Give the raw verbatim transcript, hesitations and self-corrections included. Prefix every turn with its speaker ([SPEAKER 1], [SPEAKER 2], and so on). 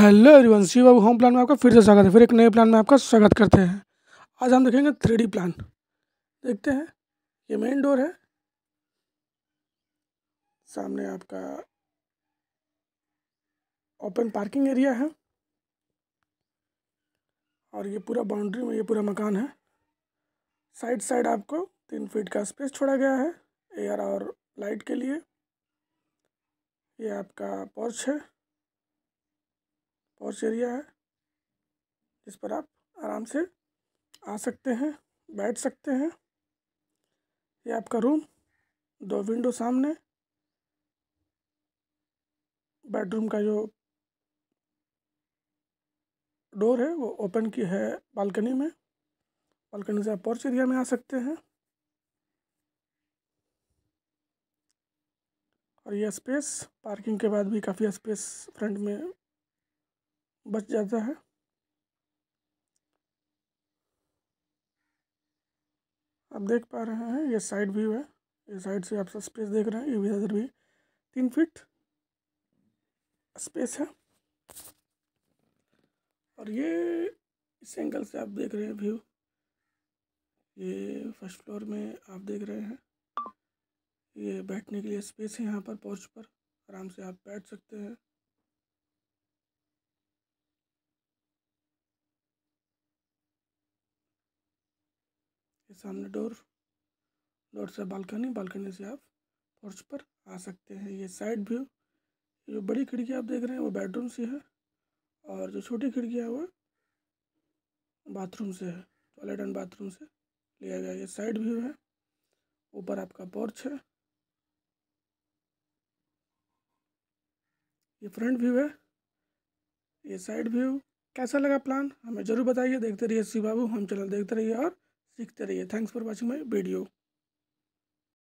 [SPEAKER 1] Hello everyone, Shiv Babu home plan में आपका फिर से स्वागत है। फिर एक नए प्लान में आपका स्वागत करते हैं। आज हम देखेंगे थ्री डी प्लान। देखते हैं, ये मेन डोर है, सामने आपका ओपन पार्किंग एरिया है और ये पूरा बाउंड्री में ये पूरा मकान है। साइड साइड आपको तीन फीट का स्पेस छोड़ा गया है एयर और लाइट के लिए। ये आपका पोर्च है, पोर्च एरिया है जिस पर आप आराम से आ सकते हैं, बैठ सकते हैं। ये आपका रूम, दो विंडो सामने, बेडरूम का जो डोर है वो ओपन की है बालकनी में। बालकनी से आप पोर्च एरिया में आ सकते हैं और यह स्पेस पार्किंग के बाद भी काफ़ी स्पेस फ्रंट में बच जाता है। आप देख पा रहे हैं ये साइड व्यू है, ये साइड से आप स्पेस देख रहे हैं। ये भी इधर भी तीन फीट स्पेस है और ये इस एंगल से आप देख रहे हैं व्यू। ये फर्स्ट फ्लोर में आप देख रहे हैं, ये बैठने के लिए स्पेस है। यहाँ पर पोर्च पर आराम से आप बैठ सकते हैं। ये सामने डोर, डोर से बालकनी, बालकनी से आप पोर्च पर आ सकते हैं। ये साइड व्यू, जो बड़ी खिड़की आप देख रहे हैं वो बेडरूम से है और जो छोटी खिड़की है वो बाथरूम से है, टॉयलेट एंड बाथरूम से लिया गया। ये साइड व्यू है, ऊपर आपका पोर्च है। ये फ्रंट व्यू है, ये साइड व्यू। कैसा लगा प्लान हमें ज़रूर बताइए। देखते रहिए शिव बाबू होम चैनल, देखते रहिए और सीखते रहिए। Thanks for watching my video.